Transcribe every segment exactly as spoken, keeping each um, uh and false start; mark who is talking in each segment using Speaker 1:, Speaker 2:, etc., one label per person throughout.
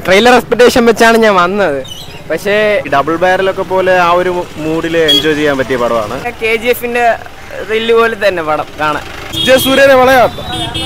Speaker 1: Trailer expectation വെച്ചാണ് ഞാൻ വന്നത്. പക്ഷേ
Speaker 2: ഡബിൾ ബാരലൊക്കെ പോലെ ആ ഒരു മൂഡിൽ എൻജോയ് ചെയ്യാൻ പറ്റിയ പടമാണ്.
Speaker 1: കെ ജി എഫിന്റെ റില്ല് പോലെ തന്നെ പടം കാണാൻ.
Speaker 2: സൂര്യയുടെ വിളയാട്ടം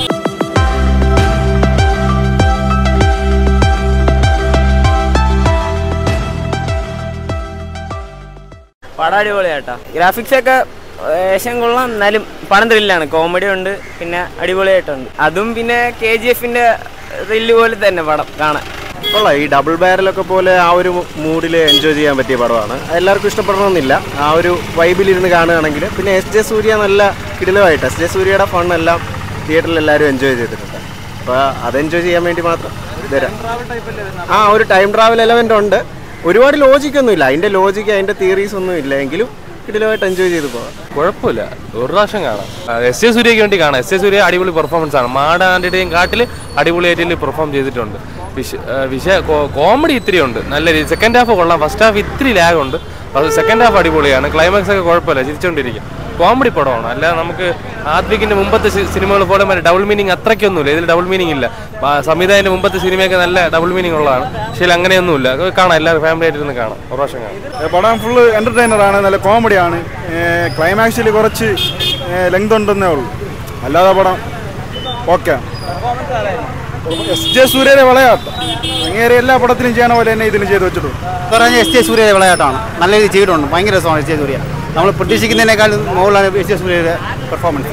Speaker 1: പടം അടിപൊളിയാട്ടോ. ഗ്രാഫിക്സ് ഒക്കെ ഏശം കൊള്ളാം, എന്നാലും പടം ത്രില്ലാണ്. കോമഡി ഉണ്ട്, പിന്നെ അടിപൊളിയായിട്ടുണ്ട്. അതും പിന്നെ കെ ജി എഫിന്റെ റില്ല് പോലെ തന്നെ പടം കാണാൻ.
Speaker 2: കൊള്ളാം. ഈ ഡബിൾ ബാരലൊക്കെ പോലെ ആ ഒരു മൂഡിൽ എൻജോയ് ചെയ്യാൻ പറ്റിയ പടമാണ്. എല്ലാവർക്കും ഇഷ്ടപ്പെടണമെന്നില്ല, ആ ഒരു വൈബിലിരുന്ന് കാണുകയാണെങ്കിൽ. പിന്നെ എസ് ജെ സൂര്യ നല്ല കിടിലമായിട്ട് എസ് ജെ സൂര്യയുടെ ഫണ്ണെല്ലാം തിയേറ്ററിൽ എല്ലാവരും എൻജോയ് ചെയ്തിട്ടുണ്ട്. അപ്പോൾ അത് എൻജോയ് ചെയ്യാൻ വേണ്ടി മാത്രം വരാം. ആ ഒരു ടൈം ട്രാവൽ എലമെൻ്റ് ഉണ്ട്. ഒരുപാട് ലോജിക്കൊന്നുമില്ല, അതിൻ്റെ ലോജിക്ക് അതിൻ്റെ തിയറീസ് ഒന്നും ഇല്ല, എങ്കിലും കിടിലമായിട്ട് എൻജോയ് ചെയ്ത് പോകാം.
Speaker 3: കുഴപ്പമില്ല, ഒരു പ്രാവശ്യം കാണാം. എസ് ജെ സൂര്യയ്ക്ക് വേണ്ടി കാണാം. എസ് ജെ സൂര്യ അടിപൊളി പെർഫോമൻസ് ആണ്. മാടാൻ്റെയും കാട്ടിൽ അടിപൊളിയായിട്ട് പെർഫോം ചെയ്തിട്ടുണ്ട്. വിഷ വിഷ കോമഡി ഇത്തിരി ഉണ്ട്, നല്ല രീതി. സെക്കൻഡ് ഹാഫ് കൊള്ളാം, ഫസ്റ്റ് ഹാഫ് ഇത്തിരി ലാഗ് ഉണ്ട്. അത് സെക്കൻഡ് ഹാഫ് അടിപൊളിയാണ്. ക്ലൈമാക്സ് ഒക്കെ കുഴപ്പമില്ല, ചിരിച്ചുകൊണ്ടിരിക്കും. കോമഡി പടമാണ്. അല്ലാതെ നമുക്ക് ആദ്വിക്കിൻ്റെ മുമ്പത്തെ സിനിമകൾ പോലെ മറ്റേ ഡബിൾ മീനിങ് അത്രയ്ക്കൊന്നുമില്ല. ഇതിൽ ഡബിൾ മീനിങ് ഇല്ല. സംവിധായകൻ്റെ മുമ്പത്തെ സിനിമയൊക്കെ നല്ല ഡബിൾ മീനിങ് ഉള്ളതാണ്. പക്ഷേ അങ്ങനെയൊന്നുമില്ല. കാണാം, എല്ലാവരും ഫാമിലി ആയിട്ടിരുന്ന് കാണാം, ഒരു പ്രാവശ്യം കാണാം.
Speaker 4: പടം ഫുള്ള് എൻ്റർടൈനറാണ്, നല്ല കോമഡിയാണ്. ക്ലൈമാക്സിൽ കുറച്ച് ലെങ്ത് ഉണ്ടെന്നേ ഉള്ളൂ, അല്ലാതെ പടം ഓക്കെ. എസ് ജെ സൂര്യയുടെ വിളയാട്ടം അങ്ങേറെ എല്ലാ പടത്തിലും ചെയ്യണ പോലെ തന്നെ ഇതിലും ചെയ്ത് വെച്ചിട്ടുണ്ട്.
Speaker 5: പറഞ്ഞ എസ് ജെ സൂര്യയുടെ വിളയാട്ടമാണ്, നല്ല രീതിയിൽ ചെയ്തിട്ടുണ്ട്. ഭയങ്കര രസമാണ് എസ് ജെ സൂര്യ. നമ്മൾ പ്രതീക്ഷിക്കുന്നതിനേക്കാൾ മുകളിലാണ് എസ് ജെ സൂര്യയുടെ പെർഫോമൻസ്.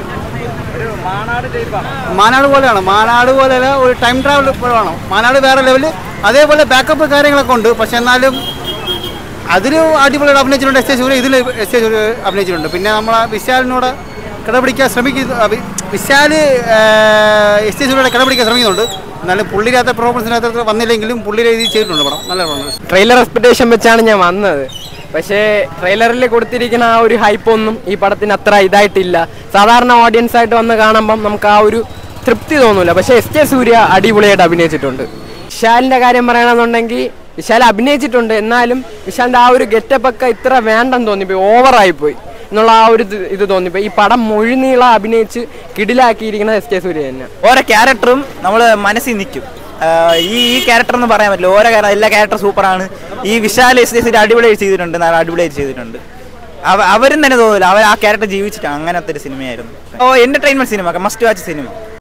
Speaker 5: മാനാട് പോലെയാണ്, മാനാട് പോലെയല്ല, ഒരു ടൈം ട്രാവൽ പോലെയാണ്. മാനാട് വേറെ ലെവല്, അതേപോലെ ബാക്കപ്പ് കാര്യങ്ങളൊക്കെ ഉണ്ട്. പക്ഷെ എന്നാലും അതിൽ അടിപൊളിയായിട്ട് അഭിനയിച്ചിട്ടുണ്ട് എസ് ജെ സൂര്യ, ഇതിൽ എസ് ജെ സൂര്യ അഭിനയിച്ചിട്ടുണ്ട്. പിന്നെ നമ്മൾ വിശാലിനോട് കിടപിടിക്കാൻ ശ്രമിക്കുന്നു, വിശാൽ എസ് ജെ സൂര്യയുടെ കിടപിടിക്കാൻ ശ്രമിക്കുന്നുണ്ട്. എന്നാലും പുള്ളിയില്ലാത്ത പെർഫോമൻസിനകത്ത് വന്നില്ലെങ്കിലും പുള്ളിയുടെ രീതിയിൽ ചെയ്തിട്ടുണ്ട് പടം, നല്ല പെർഫോമൻസ്.
Speaker 1: ട്രെയിലർ എക്സ്പെക്ടേഷൻ വെച്ചാണ് ഞാൻ വന്നത്. പക്ഷേ ട്രെയിലറിൽ കൊടുത്തിരിക്കുന്ന ആ ഒരു ഹൈപ്പൊന്നും ഈ പടത്തിന് അത്ര ഇതായിട്ടില്ല. സാധാരണ ഓഡിയൻസ് ആയിട്ട് വന്ന് കാണുമ്പം നമുക്ക് ആ ഒരു തൃപ്തി തോന്നില്ല. പക്ഷേ എസ് ജെ സൂര്യ അടിപൊളിയായിട്ട് അഭിനയിച്ചിട്ടുണ്ട്. വിശാലിൻ്റെ കാര്യം പറയണമെന്നുണ്ടെങ്കിൽ വിശാൽ അഭിനയിച്ചിട്ടുണ്ട്, എന്നാലും വിശാലിൻ്റെ ആ ഒരു ഗെറ്റപ്പൊക്കെ ഇത്ര വേണ്ടെന്ന് തോന്നിപ്പോയി, ഓവറായിപ്പോയി എന്നുള്ള ആ ഒരു ഇത് തോന്നിപ്പോയി. ഈ പടം മുഴുനീളം അഭിനയിച്ച് കിടിലാക്കിയിരിക്കുന്നത് എസ് ജെ സൂര്യ തന്നെ.
Speaker 6: ഓരോ ക്യാരക്ടറും നമ്മൾ മനസ്സിൽ നിൽക്കും. ഈ ഈ ക്യാരക്ടർ എന്ന് പറയാൻ പറ്റില്ല, ഓരോ എല്ലാ ക്യാരക്ടർ സൂപ്പറാണ്. ഈ വിശാൽ എസ് ജെ സൂര്യ അടിപൊളിയായിട്ട് ചെയ്തിട്ടുണ്ട്, നല്ല അടിപൊളിയായിട്ട് ചെയ്തിട്ടുണ്ട്. അവ അവരും തന്നെ തോന്നില്ല, അവർ ആ ക്യാരക്ടർ ജീവിച്ചിട്ടാണ്. അങ്ങനത്തെ ഒരു സിനിമയായിരുന്നു. ഓ എൻ്റർടൈൻമെൻറ്റ് സിനിമ, മസ്റ്റ് വാച്ച് സിനിമ.